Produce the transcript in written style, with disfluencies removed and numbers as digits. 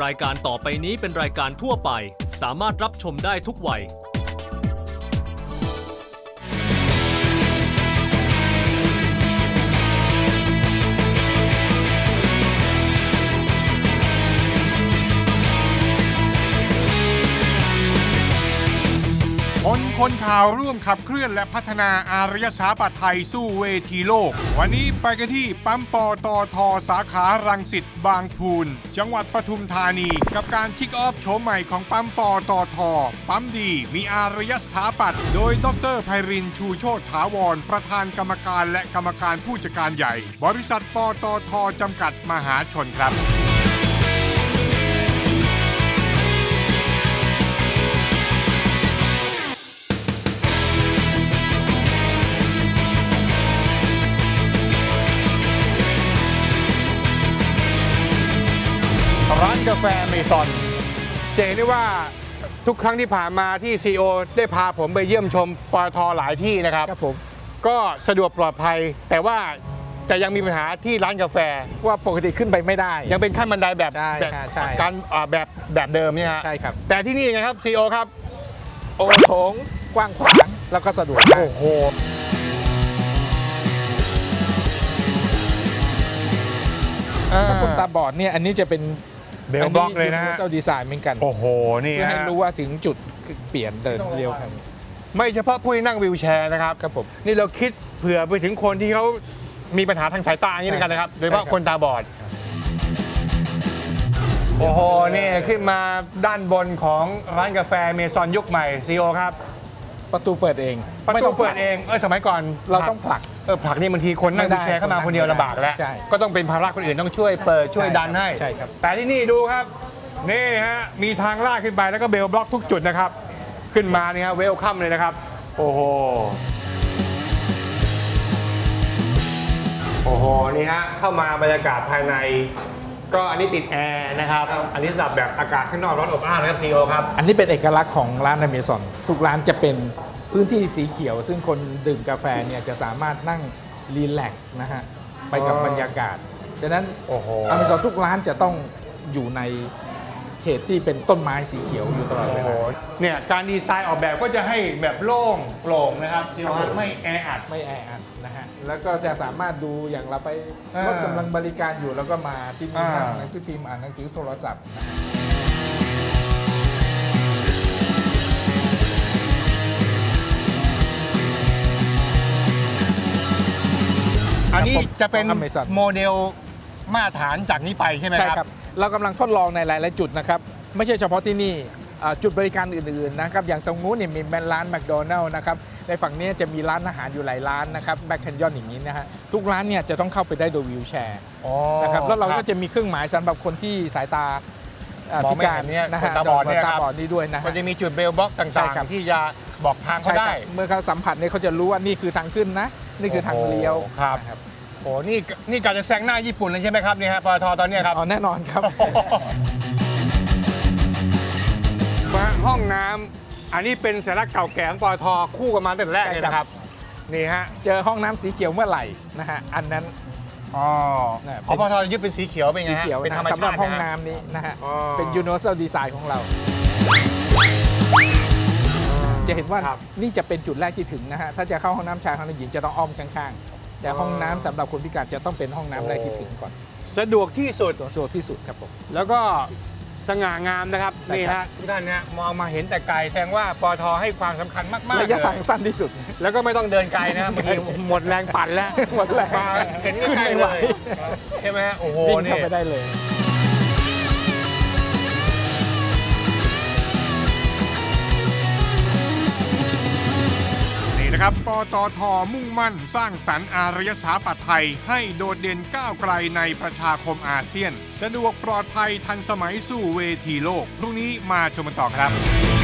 รายการต่อไปนี้เป็นรายการทั่วไปสามารถรับชมได้ทุกวัยคนข่าวร่วมขับเคลื่อนและพัฒนาอารยสถาปัตย์ไทยสู้เวทีโลกวันนี้ไปกันที่ปั๊มปตท.สาขารังสิตบางพูนจังหวัดปทุมธานีกับการคิกออฟโฉมใหม่ของปั๊มปตท.ปั๊มดีมีอารยสถาปัตย์โดยดร.ไพรินทร์ชูโชติถาวรประธานกรรมการและกรรมการผู้จัดการใหญ่บริษัทปตท.จำกัดมหาชนครับร้านกาแฟเมซอนเจ๋งได้ว่าทุกครั้งที่ผ่านมาที่ซีโอได้พาผมไปเยี่ยมชมปตท.หลายที่นะครับครับผมก็สะดวกปลอดภัยแต่ว่าจะยังมีปัญหาที่ร้านกาแฟว่าปกติขึ้นไปไม่ได้ยังเป็นขั้นบันไดแบบการแบบเดิมเนี่ยฮะใช่ครับแต่ที่นี่ไงครับซีโอครับโถงกว้างขวางแล้วก็สะดวกโอ้โหถ้าคนตาบอดเนี่ยอันนี้จะเป็นเบลบล็อกเลยนะเซลดีไซน์เหมือนกันโอ้โหนี่เพื่อให้รู้ว่าถึงจุดเปลี่ยนเดินเร็วครับไม่เฉพาะผู้ที่นั่งวีลแชร์นะครับครับผมนี่เราคิดเผื่อไปถึงคนที่เขามีปัญหาทางสายตาอย่างนี้เหมือนกันนะครับโดยเฉพาะคนตาบอดโอ้โหนี่ขึ้นมาด้านบนของร้านกาแฟเมซอนยุคใหม่ซีโอครับประตูเปิดเองประตูเปิดเองสมัยก่อนเราต้องผลักผลักนี่บางทีคนนั่งวีลแชร์เข้ามาคนเดียวลำบากแล้วก็ต้องเป็นภาระคนอื่นต้องช่วยเปิดช่วยดันให้ใช่ครับแต่ที่นี่ดูครับนี่ฮะมีทางลาดขึ้นไปแล้วก็เบลบล็อกทุกจุดนะครับขึ้นมานี่ฮะเวลคัมเลยนะครับโอ้โหนี่ฮะเข้ามาบรรยากาศภายในก็อันนี้ติดแอร์นะครับอันนี้สำหรับแบบอากาศข้างนอกร้อนอบอ้าวนะครับซีโอครับอันนี้เป็นเอกลักษณ์ของร้านอเมซอนทุกร้านจะเป็นพื้นที่สีเขียวซึ่งคนดื่มกาแฟเนี่ยจะสามารถนั่งรีแลกซ์นะฮะไปกับบรรยากาศฉะนั้นอเมซอนทุกร้านจะต้องอยู่ในเขตที่เป็นต้นไม้สีเขียวอยู่ตลอดเวลาเนี่ยการดีไซน์ออกแบบก็จะให้แบบโล่งโปร่งนะครับที่ว่าไม่แออัดนะฮะแล้วก็จะสามารถดูอย่างเราไปรถกำลังบริการอยู่แล้วก็มาที่นี่นั่งหนังสือพิมพ์อ่านหนังสือโทรศัพท์อันนี้จะเป็นโมเดลมาตรฐานจากนี้ไปใช่ไหมครับใช่ครับเรากำลังทดลองในหลายๆจุดนะครับไม่ใช่เฉพาะที่นี่จุดบริการอื่นๆนะครับอย่างตรงนู้นเนี่ยมีร้านแมคโดนัลล์นะครับในฝั่งนี้จะมีร้านอาหารอยู่หลายร้านนะครับแบ็คแคนยอนอย่างนี้นะฮะทุกร้านเนี่ยจะต้องเข้าไปได้โดยวีลแชร์นะครับแล้วเราก็จะมีเครื่องหมายสำหรับคนที่สายตาพิการเนี่ยนะฮะตาบอดนี่ด้วยนะมันจะมีจุดเบลบล็อกต่างๆที่จะบอกทางเขาได้เมื่อเขาสัมผัสเนี่ยเขาจะรู้ว่านี่คือทางขึ้นนะนี่คือทางเลี้ยวครับโอ้นี่การจะแซงหน้าญี่ปุ่นเลยใช่ไหมครับนี่ฮะปตท.ตอนนี้ครับแน่นอนครับห้องน้ำอันนี้เป็นสัญลักษณ์เก่าแก่ของปตท.คู่กันมาตั้งแต่แรกเลยนะครับนี่ฮะเจอห้องน้ำสีเขียวเมื่อไหร่นะฮะอันนั้นปตท.ยึดเป็นสีเขียวเป็นไงฮะเป็นธรรมชาติสำหรับห้องน้ำนี้นะฮะเป็น Universal Design ของเราจะเห็นว่านี่จะเป็นจุดแรกที่ถึงนะฮะถ้าจะเข้าห้องน้ำชายห้องน้ำหญิงจะต้องอ้อมข้างๆแต่ห้องน้ำสำหรับคนพิการจะต้องเป็นห้องน้ำแรกที่ถึงก่อนสะดวกที่สุดครับผมแล้วก็สง่างามนะครับนี่ฮะทุกท่านเนี่ยมองมาเห็นแต่ไกลแสดงว่าปตท.ให้ความสำคัญมากๆระยะทางสั้นที่สุดแล้วก็ไม่ต้องเดินไกลนะบางทีหมดแรงปั่นแล้วหมดแรงมาเห็นขึ้นไม่ไหวใช่ไหมโอ้โหวิ่งเข้าไปได้เลยนะครับปตท.มุ่งมั่นสร้างสรรค์อารยสถาปัตย์ไทยให้โดดเด่นก้าวไกลในประชาคมอาเซียนสะดวกปลอดภัยทันสมัยสู้เวทีโลกพรุ่งนี้มาชมกันต่อครับ